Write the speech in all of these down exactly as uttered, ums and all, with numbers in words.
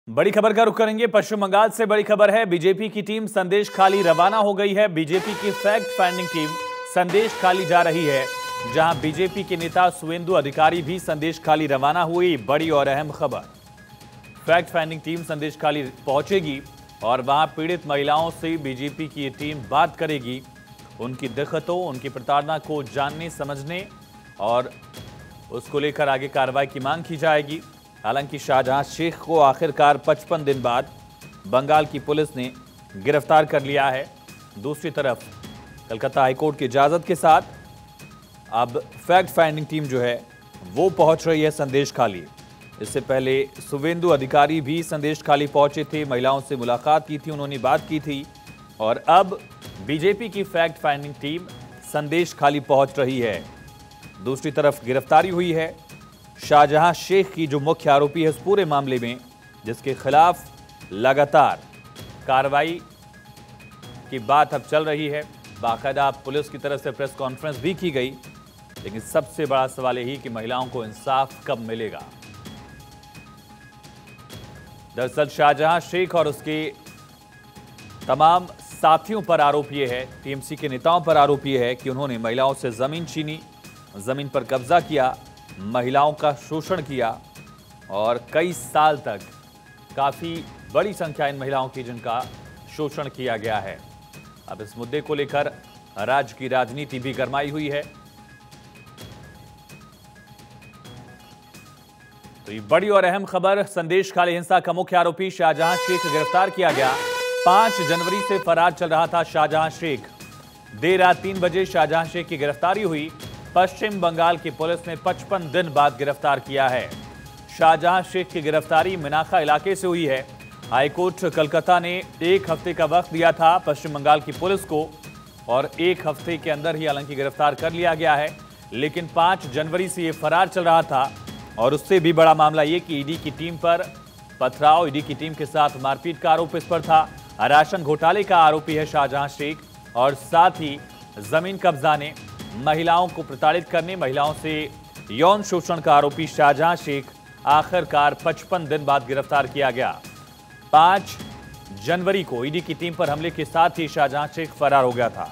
बड़ी खबर का रुख करेंगे। पश्चिम बंगाल से बड़ी खबर है। बीजेपी की टीम संदेश खाली रवाना हो गई है। बीजेपी की फैक्ट फाइंडिंग टीम संदेश खाली जा रही है, जहां बीजेपी के नेता सुवेंदु अधिकारी भी संदेश खाली रवाना हुई। बड़ी और अहम खबर, फैक्ट फाइंडिंग टीम संदेश खाली पहुंचेगी और वहां पीड़ित महिलाओं से बीजेपी की ये टीम बात करेगी, उनकी दिक्कतों, उनकी प्रताड़ना को जानने समझने और उसको लेकर आगे कार्रवाई की मांग की जाएगी। हालांकि शाहजहां शेख को आखिरकार पचपन दिन बाद बंगाल की पुलिस ने गिरफ्तार कर लिया है। दूसरी तरफ कलकत्ता हाईकोर्ट की इजाजत के साथ अब फैक्ट फाइंडिंग टीम जो है वो पहुंच रही है संदेश खाली। इससे पहले सुवेंदु अधिकारी भी संदेश खाली पहुंचे थे, महिलाओं से मुलाकात की थी, उन्होंने बात की थी और अब बीजेपी की फैक्ट फाइंडिंग टीम संदेश खाली पहुंच रही है। दूसरी तरफ गिरफ्तारी हुई है शाहजहां शेख की, जो मुख्य आरोपी है इस पूरे मामले में, जिसके खिलाफ लगातार कार्रवाई की बात अब चल रही है। बाकायदा पुलिस की तरफ से प्रेस कॉन्फ्रेंस भी की गई, लेकिन सबसे बड़ा सवाल यही कि महिलाओं को इंसाफ कब मिलेगा। दरअसल शाहजहां शेख और उसके तमाम साथियों पर आरोप यह है, टीएमसी के नेताओं पर आरोप यह है कि उन्होंने महिलाओं से जमीन छीनी, जमीन पर कब्जा किया, महिलाओं का शोषण किया और कई साल तक काफी बड़ी संख्या इन महिलाओं की जिनका शोषण किया गया है। अब इस मुद्दे को लेकर राज्य की राजनीति भी गरमाई हुई है। तो ये बड़ी और अहम खबर, संदेश खाली हिंसा का मुख्य आरोपी शाहजहां शेख गिरफ्तार किया गया। पांच जनवरी से फरार चल रहा था शाहजहां शेख। देर रात तीन बजे शाहजहां शेख की गिरफ्तारी हुई। पश्चिम बंगाल की पुलिस ने पचपन दिन बाद गिरफ्तार किया है। शाहजहां शेख की गिरफ्तारी मिनाखा इलाके से हुई है। हाईकोर्ट कलकत्ता ने एक हफ्ते का वक्त दिया था पश्चिम बंगाल की पुलिस को और एक हफ्ते के अंदर ही हालांकि गिरफ्तार कर लिया गया है, लेकिन पांच जनवरी से ये फरार चल रहा था। और उससे भी बड़ा मामला ये कि ईडी की टीम पर पथराव, ईडी की टीम के साथ मारपीट का आरोप इस पर था। राशन घोटाले का आरोपी है शाहजहां शेख और साथ ही जमीन कब्जाने, महिलाओं को प्रताड़ित करने, महिलाओं से यौन शोषण का आरोपी शाहजहां शेख आखिरकार पचपन दिन बाद गिरफ्तार किया गया। पांच जनवरी को ईडी की टीम पर हमले के साथ ही शाहजहां शेख फरार हो गया था।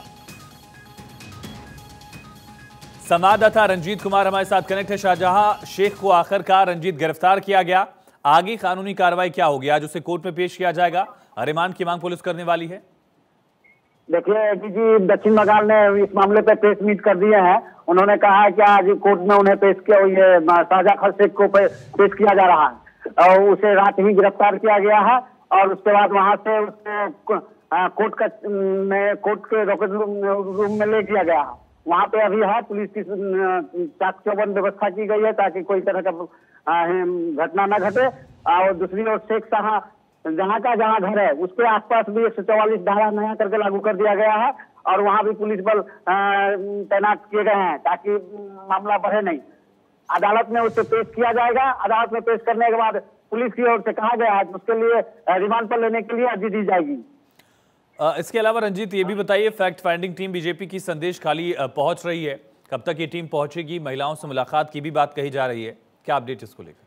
संवाददाता रंजीत कुमार हमारे साथ कनेक्ट है। शाहजहां शेख को आखिरकार रंजीत गिरफ्तार किया गया, आगे कानूनी कार्रवाई क्या होगी? आज उसे कोर्ट में पेश किया जाएगा, रिमांड की मांग पुलिस करने वाली है। देखिए जी, दक्षिण बंगाल ने इस मामले पे प्रेस मीट कर दिए हैं। उन्होंने कहा है कि आज कोर्ट में उन्हें पेश किया, ये शाहजहां शेख को पेश किया जा रहा है और उसे रात ही गिरफ्तार किया गया है और उसके बाद वहां से उसको कोर्ट का में कोर्ट के रोकेट रूम में ले किया गया है। वहां पे अभी है, पुलिस की चाक चौबंद व्यवस्था की गई है ताकि कोई तरह का घटना न घटे। और दूसरी ओर शेख शाह जहाँ का जहाँ घर है उसके आसपास भी एक सौ चौवालीस धारा नया करके लागू कर दिया गया है और वहाँ भी पुलिस बल तैनात किए गए हैं ताकि मामला बढ़े नहीं। अदालत में उसे पेश किया जाएगा। अदालत में पेश करने के बाद पुलिस की ओर से कहा गया है कि उसके लिए रिमांड पर लेने के लिए अर्जी दी जाएगी। इसके अलावा रंजीत ये भी बताइए, फैक्ट फाइंडिंग टीम बीजेपी की संदेश खाली पहुंच रही है, कब तक ये टीम पहुंचेगी? महिलाओं से मुलाकात की भी बात कही जा रही है, क्या अपडेट इसको लेकर?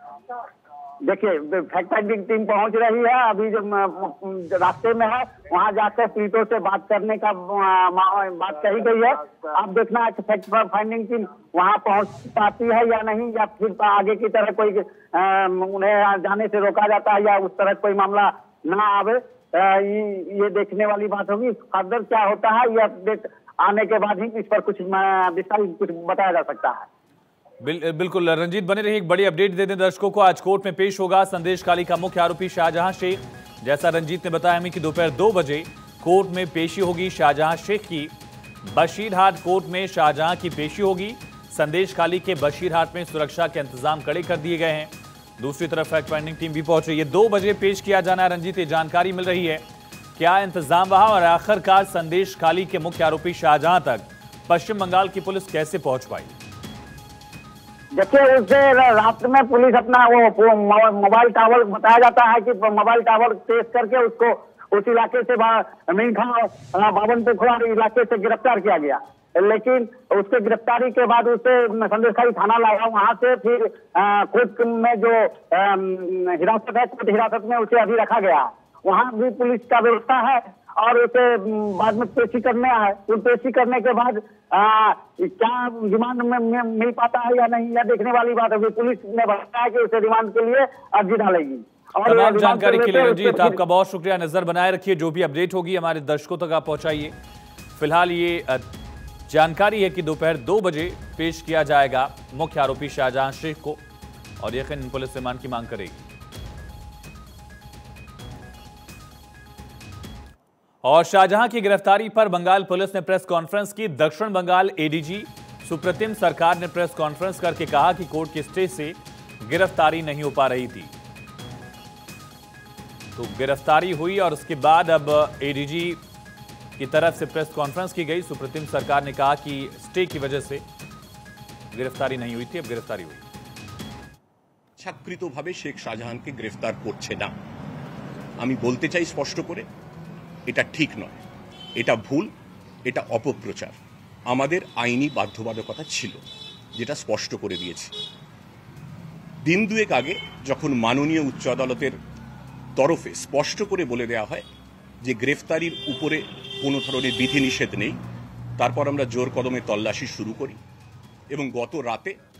देखिए, फैक्ट फाइंडिंग टीम पहुंच रही है, अभी जो रास्ते में है वहां जाकर पीड़ितों से बात करने का बात कही गई है। अब देखना है कि फैक्ट फाइंडिंग टीम वहां पहुंच पाती है या नहीं, या फिर आगे की तरह कोई उन्हें जाने से रोका जाता है या उस तरह कोई मामला ना आवे, ये देखने वाली बात होगी। फर्दर क्या होता है ये अपडेट आने के बाद ही इस पर कुछ विस्तारित कुछ बताया जा सकता है। बिल, बिल्कुल रंजीत, बने रहिए, एक बड़ी अपडेट दे दें दर्शकों को। आज कोर्ट में पेश होगा संदेश खाली का मुख्य आरोपी शाहजहां शेख। जैसा रंजीत ने बताया हमें कि दोपहर दो बजे कोर्ट में पेशी होगी शाहजहां शेख की। बशीरहाट कोर्ट में शाहजहां की पेशी होगी। संदेश खाली के बशीरहाट में सुरक्षा के इंतजाम कड़े कर दिए गए हैं। दूसरी तरफ फैक्ट फाइंडिंग टीम भी पहुंच रही है। दो बजे पेश किया जाना है रंजीत, ये जानकारी मिल रही है। क्या इंतजाम वहां और आखिरकार संदेश खाली के मुख्य आरोपी शाहजहां तक पश्चिम बंगाल की पुलिस कैसे पहुंच पाई? देखिए, उससे रात में पुलिस अपना वो मोबाइल टावर, बताया जाता है कि मोबाइल टावर ट्रेस करके उसको उस इलाके से मीनखा बावन पोखरा इलाके से गिरफ्तार किया गया। लेकिन उसके गिरफ्तारी के बाद उसे संदेशखाली थाना लाया, वहां से फिर कोर्ट में जो हिरासत है, कोर्ट हिरासत में उसे अभी रखा गया है। वहां भी पुलिस का व्यवस्था है और उसे बाद में पेशी करने है। तो पेशी करने के बाद आ, क्या रिमांड में, में मिल पाता है या नहीं, यह देखने वाली बात है। पुलिस ने बताया कि उसे रिमांड के लिए अर्जी डालेगी। तमाम जानकारी के लिए रंजीत आपका बहुत शुक्रिया। नजर बनाए रखिए, जो भी अपडेट होगी हमारे दर्शकों तक आप पहुंचाइए। फिलहाल ये जानकारी है कि दोपहर दो बजे पेश किया जाएगा मुख्य आरोपी शाहजहां शेख को और यकीनन पुलिस रिमांड की मांग करेगी। और शाहजहां की गिरफ्तारी पर बंगाल पुलिस ने प्रेस कॉन्फ्रेंस की। दक्षिण बंगाल एडीजी सुप्रतिम सरकार ने प्रेस कॉन्फ्रेंस करके कहा कि कोर्ट के स्टे से गिरफ्तारी नहीं हो पा रही थी, तो गिरफ्तारी हुई और उसके बाद अब एडीजी की तरफ से प्रेस कॉन्फ्रेंस की गई। सुप्रतिम सरकार ने कहा कि स्टे की वजह से गिरफ्तारी नहीं हुई थी, अब गिरफ्तारी हुई। ইচ্ছাকৃতভাবে শেখ শাহজাহানকে গ্রেফতার করছে না। আমি বলতে চাই স্পষ্ট করে, এটা ঠিক নয়, এটা ভুল, এটা অপপ্রচার। আমাদের আইনি বাধ্যবাধকতা ছিল, যেটা স্পষ্ট করে দিয়েছি। দিন দুয়েক আগে যখন মাননীয় উচ্চ আদালতের তরফে স্পষ্ট করে বলে দেওয়া হয় যে গ্রেফতারির উপরে কোনো ধরনের বিধিনিষেধ নেই, তারপর আমরা জোর কদমে তল্লাশি শুরু করি এবং গত রাতে